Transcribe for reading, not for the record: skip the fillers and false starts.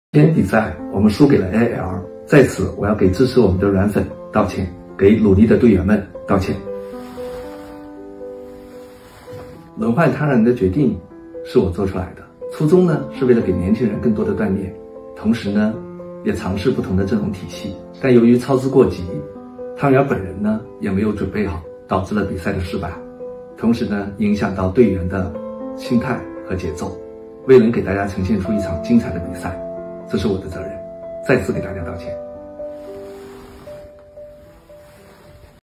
今天比赛我们输给了 AL， 在此我要给支持我们的软粉道歉，给努力的队员们道歉。轮换他人的决定是我做出来的，初衷呢是为了给年轻人更多的锻炼，同时呢也尝试不同的阵容体系。但由于操之过急，汤圆本人呢也没有准备好，导致了比赛的失败，同时呢影响到队员的心态和节奏，未能给大家呈现出一场精彩的比赛，这是我的责任，再次给大家道歉。